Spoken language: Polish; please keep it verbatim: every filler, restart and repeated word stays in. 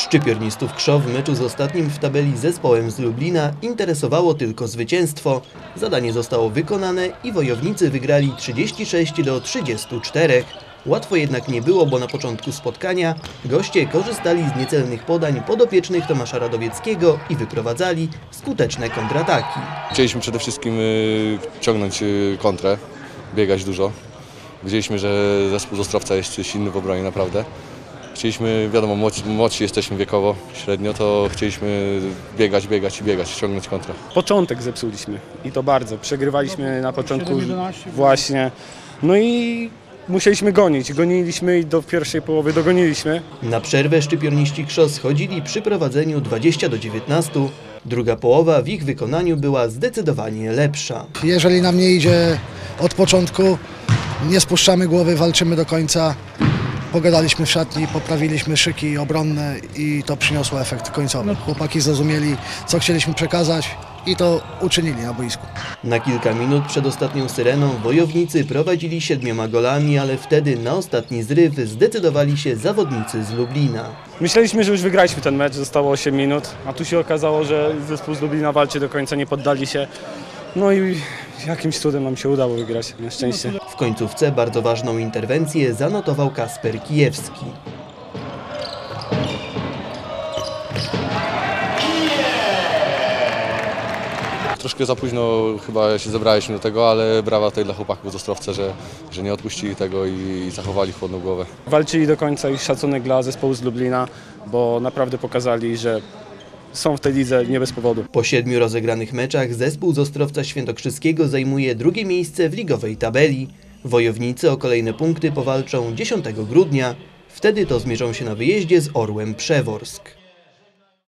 Szczypiornistów Krzów w meczu z ostatnim w tabeli zespołem z Lublina interesowało tylko zwycięstwo. Zadanie zostało wykonane i wojownicy wygrali trzydzieści sześć do trzydziestu czterech. Łatwo jednak nie było, bo na początku spotkania goście korzystali z niecelnych podań podopiecznych Tomasza Radowieckiego i wyprowadzali skuteczne kontrataki. Chcieliśmy przede wszystkim ciągnąć kontrę, biegać dużo. Widzieliśmy, że zespół z Ostrowca jest silny w obronie naprawdę. Chcieliśmy, wiadomo, młodsi, młodsi jesteśmy wiekowo, średnio, to chcieliśmy biegać, biegać i biegać, ciągnąć kontrę. Początek zepsuliśmy i to bardzo. Przegrywaliśmy na początku właśnie. No i musieliśmy gonić. Goniliśmy i do pierwszej połowy dogoniliśmy. Na przerwę szczypiorniści Krzos schodzili przy prowadzeniu dwudziestu do dziewiętnastu. Druga połowa w ich wykonaniu była zdecydowanie lepsza. Jeżeli nam nie idzie od początku, nie spuszczamy głowy, walczymy do końca. Pogadaliśmy w szatni, poprawiliśmy szyki obronne i to przyniosło efekt końcowy. Chłopaki zrozumieli, co chcieliśmy przekazać i to uczynili na boisku. Na kilka minut przed ostatnią syreną wojownicy prowadzili siedmioma golami, ale wtedy na ostatni zryw zdecydowali się zawodnicy z Lublina. Myśleliśmy, że już wygraliśmy ten mecz, zostało osiem minut, a tu się okazało, że zespół z Lublina walczy do końca, nie poddali się. No i jakimś cudem nam się udało wygrać, na szczęście. W końcówce bardzo ważną interwencję zanotował Kasper Kijewski. Troszkę za późno chyba się zebraliśmy do tego, ale brawa tutaj dla chłopaków z Ostrowca, że, że nie odpuścili tego i, i zachowali chłodną głowę. Walczyli do końca i szacunek dla zespołu z Lublina, bo naprawdę pokazali, że są w tej lidze nie bez powodu. Po siedmiu rozegranych meczach zespół z Ostrowca Świętokrzyskiego zajmuje drugie miejsce w ligowej tabeli. Wojownicy o kolejne punkty powalczą dziesiątego grudnia. Wtedy to zmierzą się na wyjeździe z Orłem Przeworsk.